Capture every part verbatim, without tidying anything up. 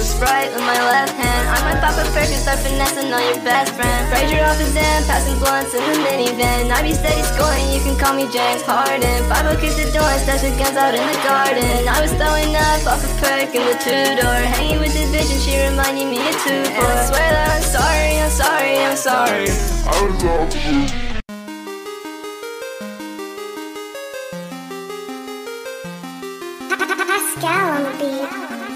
Sprite with my left hand. I might pop a perc and start finessing on your best friend. Frazier off his end, passing blunts in the minivan. I be steady scoring, you can call me James Harden. Five kick the door and stash the guns out in the garden. I was throwing up off a perc in the two-door, hanging with this bitch and she reminded me of TooPoor. And I swear that I'm sorry, I'm sorry, I'm sorry. I was off Pvscale on the beat.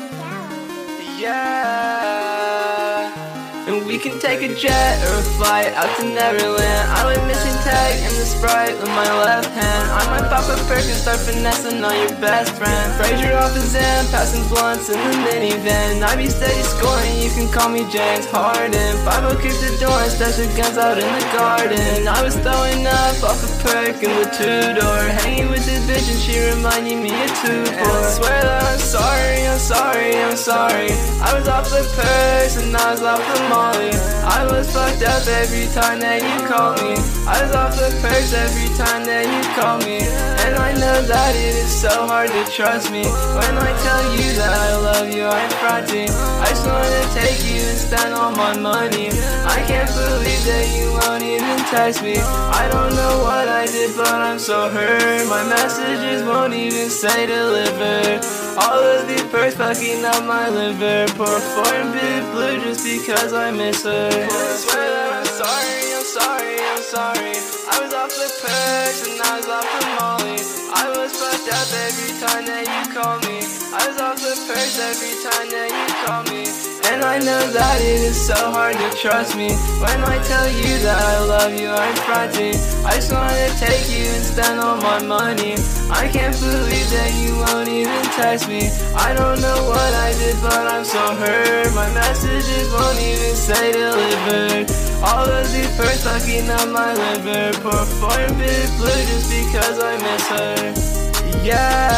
Yeah. And we can take a jet or a flight out to Neverland. I went missing tag in the Sprite with my left hand. I might pop a perc and start finessing on your best friend. Frazier off his end, passing blunts in the minivan. I be steady scoring, you can call me James Harden. Five kick the door and stash the guns out in the garden. I was throwing up off a perc in the two-door, hanging with this bitch and she reminded me of TooPoor. And I swear that I'm sorry, I'm sorry, I'm sorry. I was off the percs and I was off the molly. I was fucked up every time that you called me. I was off the percs every time that you called me. And I know that it is so hard to trust me when I tell you that I love you, I'm fronting. I just wanna take you and spend all my money. I can't believe that you won't even text me. I don't know what I did, but I'm so hurt. My messages won't even say delivered. All of these percs fucking up my liver. Pour four and bit blue just because I miss her. I swear that I'm sorry, I'm sorry, I'm sorry. I was off the percs and I was off the molly. I was fucked up every time that you called me. I was off the percs every time that you called me. And I know that it is so hard to trust me when I tell you that I love you, I'm fronting. I just wanna take you and spend all my money. I can't believe that you won't even text me. I don't know what I did, but I'm so hurt. My messages won't even say delivered. All of these percs fucking up my liver. Pour four and bit blue just because I miss her. Yeah.